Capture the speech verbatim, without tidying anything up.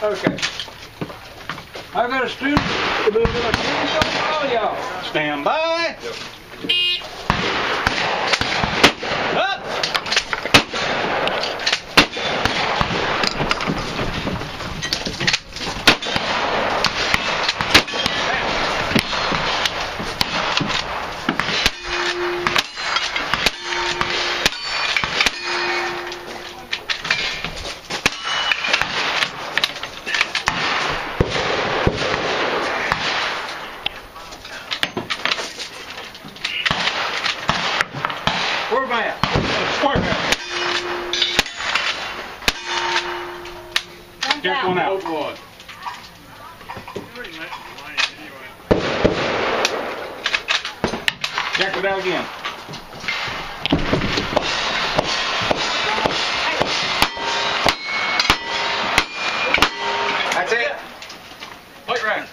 Okay. I've got a student. A little bit of student for all y'all. Stand by. Yep. Up. Square back. Square back. Check one out. One. Check it out again. That's it. Plate rack.